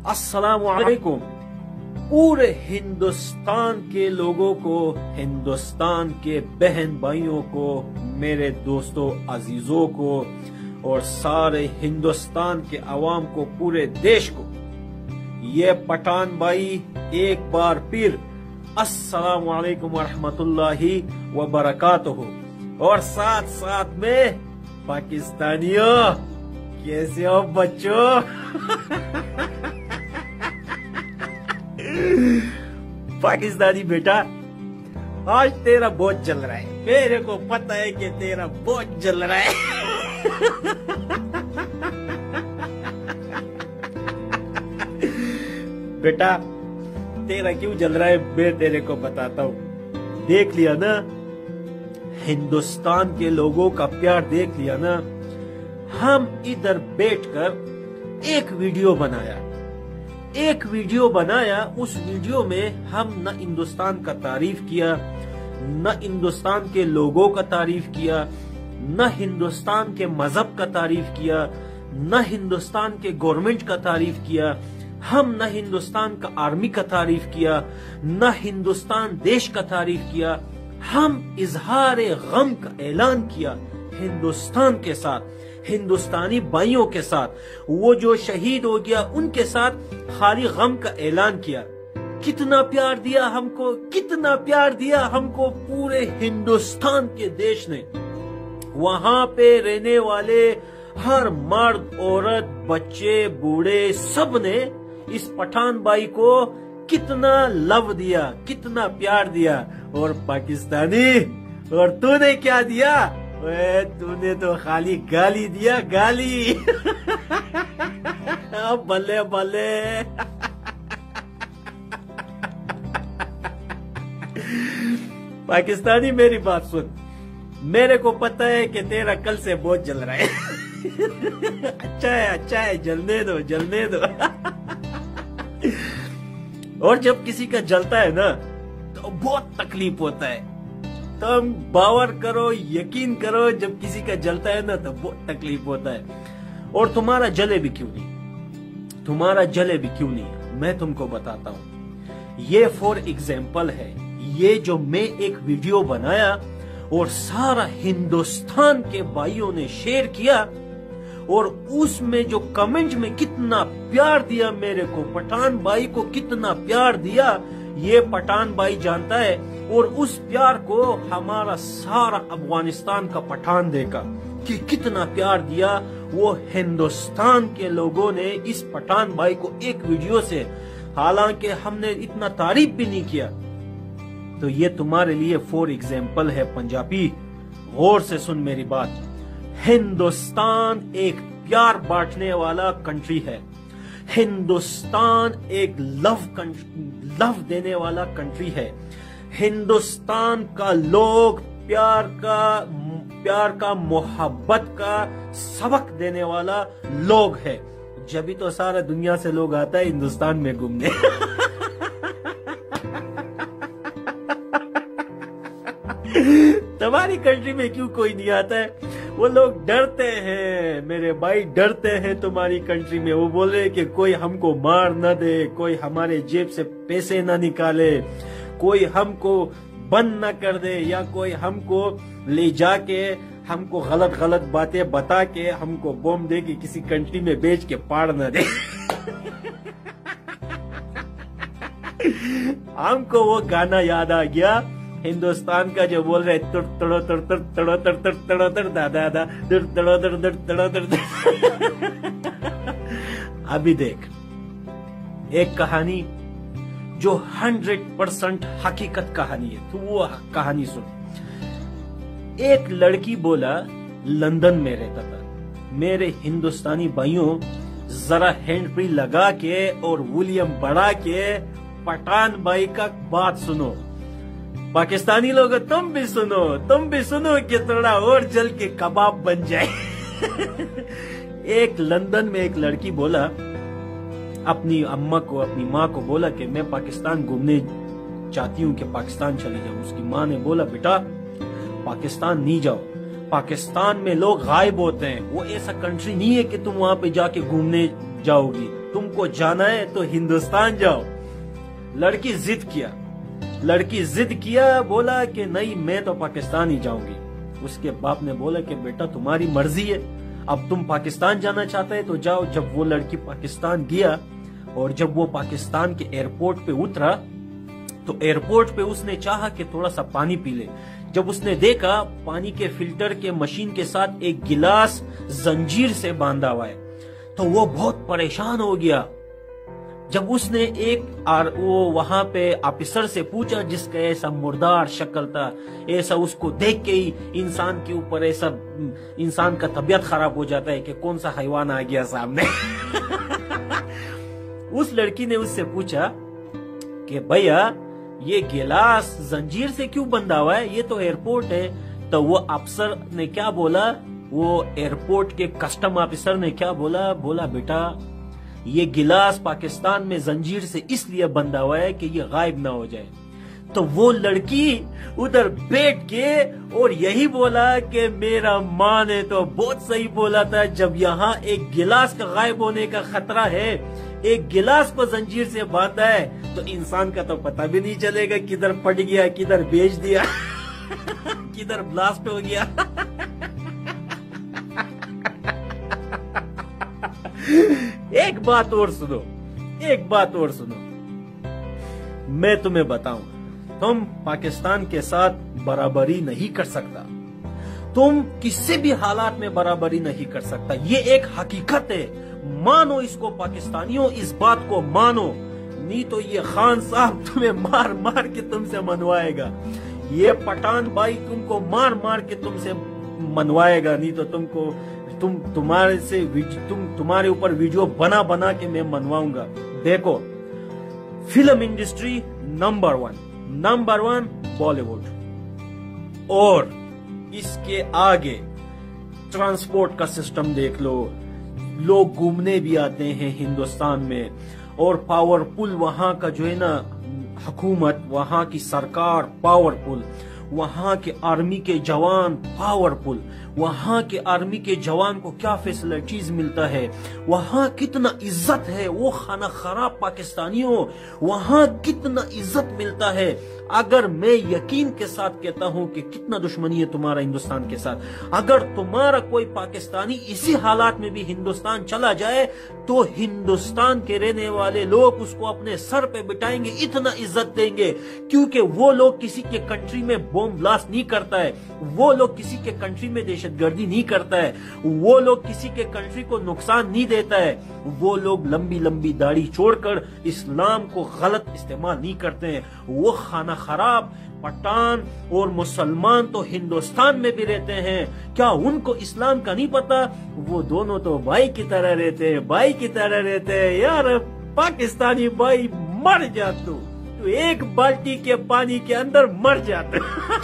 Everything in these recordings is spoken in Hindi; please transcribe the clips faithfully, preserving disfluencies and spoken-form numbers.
अस्सलाम वालेकुम। पूरे हिंदुस्तान के लोगों को, हिंदुस्तान के बहन भाइयों को, मेरे दोस्तों अजीजों को और सारे हिंदुस्तान के अवाम को, पूरे देश को ये पठान भाई एक बार फिर अस्सलाम वालेकुम वरहमतुल्लाहि वबरकातुहू। और साथ साथ में पाकिस्तानियों, कैसे हो बच्चों? पाकिस्तानी बेटा, आज तेरा बहुत जल रहा है, मेरे को पता है कि तेरा बहुत जल रहा है। बेटा तेरा क्यों जल रहा है मैं तेरे को बताता हूँ। देख लिया ना हिंदुस्तान के लोगों का प्यार, देख लिया ना। हम इधर बैठकर एक वीडियो बनाया, एक वीडियो बनाया। उस वीडियो में हम न हिंदुस्तान का तारीफ किया, न हिंदुस्तान के लोगों का तारीफ किया, न हिंदुस्तान के मजहब का तारीफ किया, न हिंदुस्तान के गवर्नमेंट का तारीफ किया। हम न हिंदुस्तान का आर्मी का तारीफ किया, न हिंदुस्तान देश का तारीफ किया। हम इजहार गम का ऐलान किया हिंदुस्तान के साथ, हिंदुस्तानी भाइयों के साथ। वो जो शहीद हो गया उनके साथ खाली गम का ऐलान किया। कितना प्यार दिया हमको, कितना प्यार दिया हमको पूरे हिंदुस्तान के देश ने। वहां पे रहने वाले हर मर्द, औरत, बच्चे, बूढ़े, सब ने इस पठान भाई को कितना लव दिया, कितना प्यार दिया। और पाकिस्तानी, और तूने क्या दिया? तूने तो खाली गाली दिया, गाली। भले भले। पाकिस्तानी मेरी बात सुन, मेरे को पता है कि तेरा कल से बहुत जल रहा है। अच्छा है, अच्छा है, जलने दो, जलने दो। और जब किसी का जलता है ना तो बहुत तकलीफ होता है। तुम बावर करो, यकीन करो, जब किसी का जलता है ना तो बहुत तकलीफ होता है। और तुम्हारा जले भी क्यों नहीं, तुम्हारा जले भी क्यों नहीं, मैं तुमको बताता हूं। ये फॉर एग्जाम्पल है, ये जो मैं एक वीडियो बनाया और सारा हिंदुस्तान के भाइयों ने शेयर किया, और उसमें जो कमेंट में कितना प्यार दिया मेरे को, पठान भाई को कितना प्यार दिया, ये पठान भाई जानता है। और उस प्यार को हमारा सारा अफगानिस्तान का पठान देखा कि कितना प्यार दिया। वो हिंदुस्तान के लोगों ने इस पठान भाई को एक वीडियो से, हालांकि हमने इतना तारीफ भी नहीं किया। तो ये तुम्हारे लिए फॉर एग्जाम्पल है। पंजाबी, गौर से सुन मेरी बात। हिंदुस्तान एक प्यार बांटने वाला कंट्री है। हिंदुस्तान एक लव लव देने वाला कंट्री है। हिंदुस्तान का लोग प्यार का प्यार का मोहब्बत का सबक देने वाला लोग है। जब भी तो सारा दुनिया से लोग आता है हिंदुस्तान में घूमने। तुम्हारी कंट्री में क्यों कोई नहीं आता है? वो लोग डरते हैं मेरे भाई, डरते हैं तुम्हारी कंट्री में। वो बोल रहे कि कोई हमको मार न दे, कोई हमारे जेब से पैसे न निकाले, कोई हमको बंद न कर दे, या कोई हमको ले जाके हमको गलत गलत बातें बता के हमको बम दे के किसी कंट्री में बेच के पाड़ न दे। हमको वो गाना याद आ गया हिंदुस्तान का, जो बोल रहे तुड़ तड़ो तड़ तड़ तड़ो तड़ तड़ तड़ो तड़ दादा दा तुड़ तड़ो तड़ तड़ तड़ो तड़। अभी देख एक कहानी जो हंड्रेड परसेंट हकीकत कहानी है, तो वो कहानी सुन। एक लड़की बोला, लंदन में रहता था। मेरे हिंदुस्तानी भाइयों, जरा हैंड फ्री लगा के और वॉल्यूम बढ़ा के पठान भाई का बात सुनो। पाकिस्तानी लोग तुम भी सुनो, तुम भी सुनो कि थोड़ा और जल के कबाब बन जाए। एक लंदन में एक लड़की बोला अपनी अम्मा को, अपनी माँ को बोला कि मैं पाकिस्तान घूमने चाहती हूँ, कि पाकिस्तान चले जाऊँ। उसकी माँ ने बोला बेटा पाकिस्तान नहीं जाओ, पाकिस्तान में लोग गायब होते हैं, वो ऐसा कंट्री नहीं है कि तुम वहां पे जाके घूमने जाओगी। तुम तुमको जाना है तो हिंदुस्तान जाओ। लड़की जिद किया लड़की जिद किया बोला कि नहीं, मैं तो पाकिस्तान ही जाऊंगी। उसके बाप ने बोला कि बेटा तुम्हारी मर्जी है, अब तुम पाकिस्तान जाना चाहते है तो जाओ। जब वो लड़की पाकिस्तान गया और जब वो पाकिस्तान के एयरपोर्ट पे उतरा तो एयरपोर्ट पे उसने चाहा कि थोड़ा सा पानी पी ले। जब उसने देखा पानी के फिल्टर के मशीन के साथ एक गिलास जंजीर से बांधा हुआ है तो वो बहुत परेशान हो गया। जब उसने एक आर वो वहां पे ऑफिसर से पूछा जिसका ऐसा मुर्दार शक्ल था, ऐसा उसको देख के ही इंसान के ऊपर ऐसा इंसान का तबीयत खराब हो जाता है कि कौन सा हैवान आ गया सामने। उस लड़की ने उससे पूछा कि भैया ये गिलास जंजीर से क्यों बंधा हुआ है, ये तो एयरपोर्ट है। तो वो अफसर ने क्या बोला, वो एयरपोर्ट के कस्टम ऑफिसर ने क्या बोला, बोला बेटा ये गिलास पाकिस्तान में जंजीर से इसलिए बंधा हुआ है कि ये गायब ना हो जाए। तो वो लड़की उधर बैठ के और यही बोला कि मेरा माँ ने तो बहुत सही बोला था, जब यहाँ एक गिलास का गायब होने का खतरा है, एक गिलास को जंजीर से बांधा है तो इंसान का तो पता भी नहीं चलेगा किधर फट गया, किधर बेच दिया, किधर ब्लास्ट हो गया। एक बात और सुनो, एक बात और सुनो, मैं तुम्हें बताऊं, तुम पाकिस्तान के साथ बराबरी नहीं कर सकता, तुम किसी भी हालात में बराबरी नहीं कर सकता। ये एक हकीकत है, मानो इसको पाकिस्तानियों, इस बात को मानो, नहीं तो ये खान साहब तुम्हें मार मार के तुमसे मनवाएगा, ये पठान भाई तुमको मार मार के तुमसे मनवाएगा, नहीं तो तुमको तुम तुम्हारे से तुम तुम्हारे ऊपर वीडियो बना बना के मैं मनवाऊंगा। देखो, film industry number one number one Bollywood, और इसके आगे ट्रांसपोर्ट का सिस्टम देख लो, लोग घूमने भी आते हैं हिंदुस्तान में, और पावरफुल वहां का जो है ना हुकूमत, वहां की सरकार पावरफुल, वहां के आर्मी के जवान पावरफुल, वहां के आर्मी के जवान को क्या फैसिलिटीज मिलता है, वहां कितना इज्जत है, वो खाना खराब पाकिस्तानियों, वहां कितना इज्जत मिलता है। अगर मैं यकीन के साथ कहता हूं कि कितना दुश्मनी है तुम्हारा हिंदुस्तान के साथ, अगर तुम्हारा कोई पाकिस्तानी इसी हालात में भी हिंदुस्तान चला जाए तो हिंदुस्तान के रहने वाले लोग उसको अपने सर पे बिठाएंगे, इतना इज्जत देंगे, क्योंकि वो लोग किसी के कंट्री में बॉम्ब ब्लास्ट नहीं करता है, वो लोग किसी के कंट्री में दहशतगर्दी नहीं करता है, वो लोग किसी के कंट्री को नुकसान नहीं देता है, वो लोग लंबी लंबी दाढ़ी छोड़कर इस्लाम को गलत इस्तेमाल नहीं करते हैं। वो खाना खराब पठान और मुसलमान तो हिंदुस्तान में भी रहते हैं, क्या उनको इस्लाम का नहीं पता? वो दोनों तो भाई की तरह रहते हैं, भाई की तरह रहते हैं। यार पाकिस्तानी भाई मर जा, तू तू एक बाल्टी के पानी के अंदर मर जाते।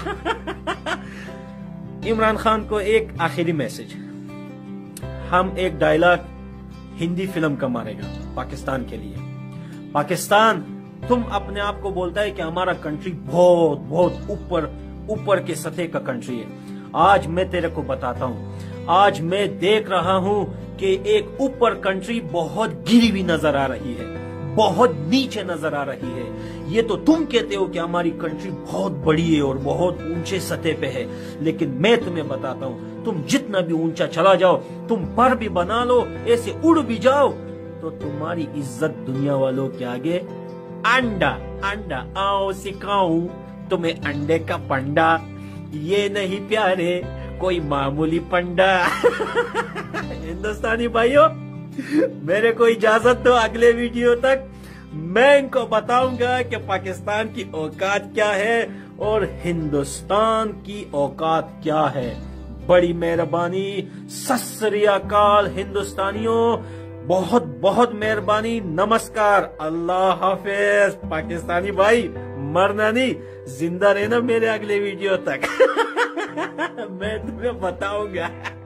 इमरान खान को एक आखिरी मैसेज, हम एक डायलॉग हिंदी फिल्म का मारेगा पाकिस्तान के लिए। पाकिस्तान, तुम अपने आप को बोलता है कि हमारा कंट्री बहुत बहुत ऊपर ऊपर के सतह का कंट्री है। आज मैं तेरे को बताता हूँ, आज मैं देख रहा हूँ कि एक ऊपर कंट्री बहुत गिरी हुई नजर आ रही है, बहुत नीचे नजर आ रही है। ये तो तुम कहते हो कि हमारी कंट्री बहुत बड़ी है और बहुत ऊंचे सतह पे है, लेकिन मैं तुम्हें बताता हूँ, तुम जितना भी ऊंचा चला जाओ, तुम पर भी बना लो, ऐसे उड़ भी जाओ, तो तुम्हारी इज्जत दुनिया वालों के आगे अंडा अंडा। आओ सिखाऊं तुम्हें अंडे का पंडा, ये नहीं प्यारे कोई मामूली पंडा। हिंदुस्तानी भाइयों, मेरे को इजाजत दो, अगले वीडियो तक मैं इनको बताऊंगा कि पाकिस्तान की औकात क्या है और हिंदुस्तान की औकात क्या है। बड़ी मेहरबानी, सत श्री अकाल हिंदुस्तानियों, बहुत बहुत मेहरबानी, नमस्कार, अल्लाह हाफिज। पाकिस्तानी भाई मरना नहीं, जिंदा रहना मेरे अगले वीडियो तक। मैं तुम्हें बताऊंगा।